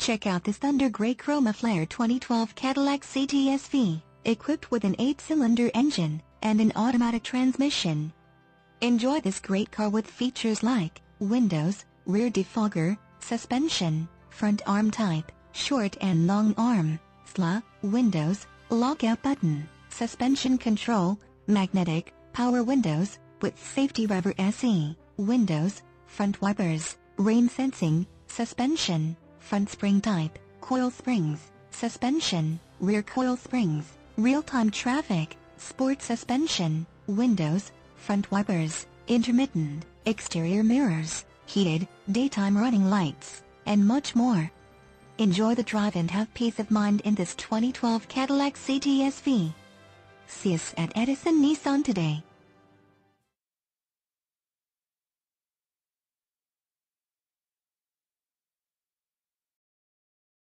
Check out this Thunder Grey Chroma Flare 2012 Cadillac CT-SV, equipped with an 8-cylinder engine and an automatic transmission. Enjoy this great car with features like windows, rear defogger, suspension, front arm type, short and long arm, SLA, windows, lockout button, suspension control, magnetic, power windows, with safety rubber SE, windows, front wipers, rain sensing, suspension, front spring type, coil springs, suspension, rear coil springs, real-time traffic, sport suspension, windows, front wipers, intermittent, exterior mirrors, heated, daytime running lights, and much more. Enjoy the drive and have peace of mind in this 2012 Cadillac CT-SV. See us at Edison Nissan today.